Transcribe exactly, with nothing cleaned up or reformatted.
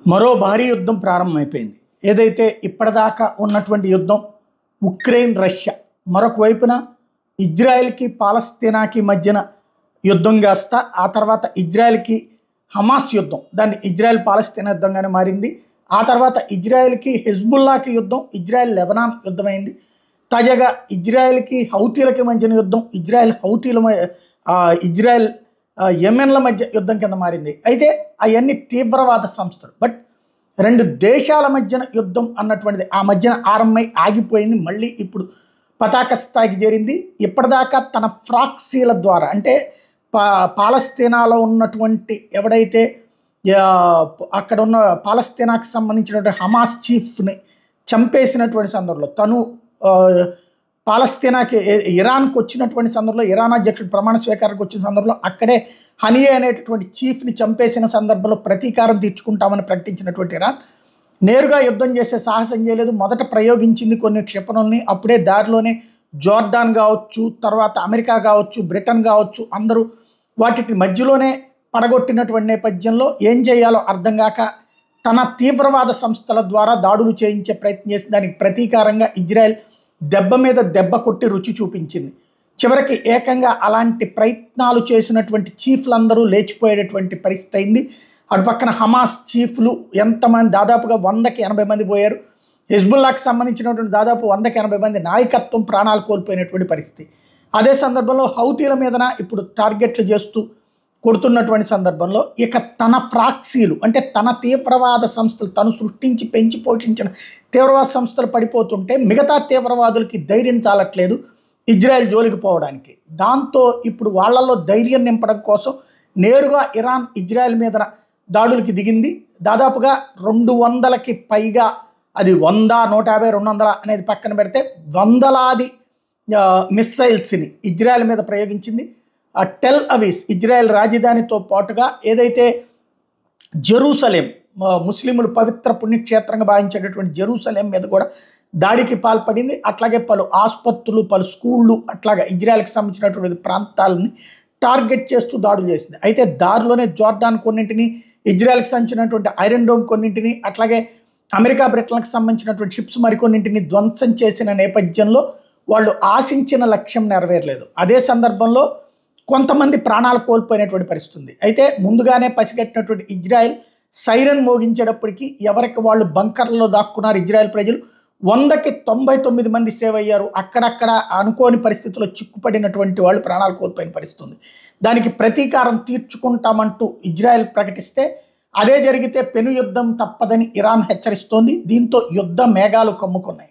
మరో భారీ యుద్ధం ప్రారంభమైపోయింది. ఏదైతే ఇప్పటిదాకా ఉన్నటువంటి యుద్ధం ఉక్రెయిన్ రష్యా, మరొక వైపున ఇజ్రాయెల్కి పాలస్తీనాకి మధ్యన యుద్ధం కాస్త ఆ తర్వాత ఇజ్రాయెల్కి హమాస్ యుద్ధం, దాన్ని ఇజ్రాయెల్ పాలస్తీనా యుద్ధంగానే మారింది. ఆ తర్వాత ఇజ్రాయెల్కి హెజ్బుల్లాకి యుద్ధం, ఇజ్రాయెల్ లెబనాన్ యుద్ధమైంది. తాజాగా ఇజ్రాయెల్కి హౌతీలకి మధ్యన యుద్ధం, ఇజ్రాయెల్ హౌతీల ఇజ్రాయెల్ యెమెన్ల మధ్య యుద్ధం కింద మారింది. అయితే అవన్నీ తీవ్రవాద సంస్థలు, బట్ రెండు దేశాల మధ్యన యుద్ధం అన్నటువంటిది ఆ మధ్యన ఆరంభమై ఆగిపోయింది. మళ్ళీ ఇప్పుడు పతాక స్థాయికి చేరింది. ఇప్పటిదాకా తన ఫ్రాక్సీల ద్వారా, అంటే పా పాలస్తీనాలో ఉన్నటువంటి ఎవడైతే అక్కడ ఉన్న పాలస్తీనాకు సంబంధించినటువంటి హమాస్ చీఫ్ని చంపేసినటువంటి సందర్భంలో, తను పాలస్తీనాకి ఇరాన్కి వచ్చినటువంటి సందర్భంలో, ఇరాన్ అధ్యక్షుడు ప్రమాణ స్వీకారానికి వచ్చిన సందర్భంలో అక్కడే హనియే అనేటటువంటి చీఫ్ని చంపేసిన సందర్భంలో ప్రతీకారం తీర్చుకుంటామని ప్రకటించినటువంటి ఇరాన్ నేరుగా యుద్ధం చేసే సాహసం చేయలేదు. మొదట ప్రయోగించింది కొన్ని క్షిపణుల్ని. అప్పుడే దారిలోనే జోర్డాన్ కావచ్చు, తర్వాత అమెరికా కావచ్చు, బ్రిటన్ కావచ్చు, అందరూ వాటికి మధ్యలోనే పడగొట్టినటువంటి నేపథ్యంలో ఏం చేయాలో అర్థం కాక తన తీవ్రవాద సంస్థల ద్వారా దాడులు చేయించే ప్రయత్నం చేసి దానికి ప్రతీకారంగా ఇజ్రాయెల్ దెబ్బ మీద దెబ్బ కొట్టి రుచి చూపించింది. చివరికి ఏకంగా అలాంటి ప్రయత్నాలు చేసినటువంటి చీఫ్లందరూ లేచిపోయేటటువంటి పరిస్థితి అయింది. అటు పక్కన హమాస్ చీఫ్లు ఎంతమంది, దాదాపుగా వందకి ఎనభై మంది పోయారు. హెజ్బుల్లాకి సంబంధించినటువంటి దాదాపు వందకి ఎనభై మంది నాయకత్వం ప్రాణాలు కోల్పోయినటువంటి పరిస్థితి. అదే సందర్భంలో హౌతీల మీదన ఇప్పుడు టార్గెట్లు చేస్తూ కొడుతున్నటువంటి సందర్భంలో ఇక తన ఫ్రాక్సీలు, అంటే తన తీవ్రవాద సంస్థలు, తను సృష్టించి పెంచి పోషించిన తీవ్రవాద సంస్థలు పడిపోతుంటే మిగతా తీవ్రవాదులకి ధైర్యం చాలట్లేదు ఇజ్రాయెల్ జోలికి పోవడానికి. దాంతో ఇప్పుడు వాళ్ళల్లో ధైర్యం నింపడం కోసం నేరుగా ఇరాన్ ఇజ్రాయెల్ మీద దాడులకి దిగింది. దాదాపుగా రెండు వందలకి పైగా, అది వంద నూట యాభై రెండు వందల అనేది పక్కన పెడితే వందలాది మిస్సైల్స్ని ఇజ్రాయెల్ మీద ప్రయోగించింది. టెల్ అవీస్ ఇజ్రాయెల్ రాజధానితో పాటుగా ఏదైతే జెరూసలేం, ముస్లింలు పవిత్ర పుణ్యక్షేత్రంగా భావించేటటువంటి జెరూసలేం మీద కూడా దాడికి పాల్పడింది. అట్లాగే పలు ఆసుపత్రులు, పలు స్కూళ్ళు, అట్లాగే ఇజ్రాయెల్కి సంబంధించినటువంటి ప్రాంతాలని టార్గెట్ చేస్తూ దాడులు చేసింది. అయితే దారిలోనే జోర్డాన్ కొన్నింటిని, ఇజ్రాయెల్కి సంబంధించినటువంటి ఐరన్ డోమ్ కొన్నింటిని, అట్లాగే అమెరికా బ్రిటన్కి సంబంధించినటువంటి షిప్స్ మరికొన్నింటిని ధ్వంసం చేసిన నేపథ్యంలో వాళ్ళు ఆశించిన లక్ష్యం నెరవేరలేదు. అదే సందర్భంలో కొంతమంది ప్రాణాలు కోల్పోయినటువంటి పరిస్థితి ఉంది. అయితే ముందుగానే పసిగట్టినటువంటి ఇజ్రాయెల్ సైరన్ మోగించేటప్పటికి ఎవరికి వాళ్ళు బంకర్లలో దాక్కున్నారు ఇజ్రాయెల్ ప్రజలు. వందకి తొంభై తొమ్మిది మంది సేవ్ అయ్యారు. అక్కడక్కడ అనుకోని పరిస్థితుల్లో చిక్కుపడినటువంటి వాళ్ళు ప్రాణాలు కోల్పోయిన పరిస్థితి ఉంది. దానికి ప్రతీకారం తీర్చుకుంటామంటూ ఇజ్రాయెల్ ప్రకటిస్తే, అదే జరిగితే పెను యుద్ధం తప్పదని ఇరాన్ హెచ్చరిస్తోంది. దీంతో యుద్ధ మేఘాలు కమ్ముకున్నాయి.